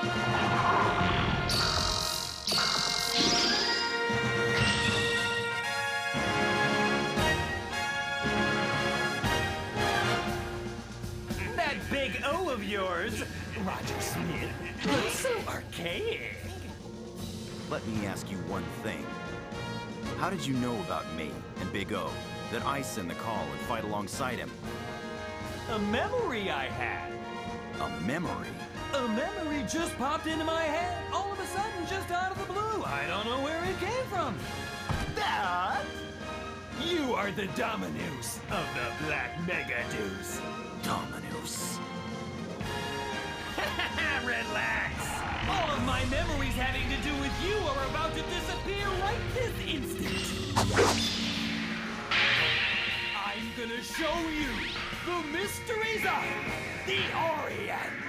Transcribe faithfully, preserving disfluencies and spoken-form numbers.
That big O of yours, Roger Smith, looks so archaic. Let me ask you one thing. How did you know about me and Big O? That I send the call and fight alongside him? A memory I had. A memory? A memory just popped into my head, all of a sudden, just out of the blue. I don't know where it came from. That? You are the Dominus of the Black Megadeus. Dominus. Relax. All of my memories having to do with you are about to disappear right this instant. I'm gonna show you the mysteries of the Orient.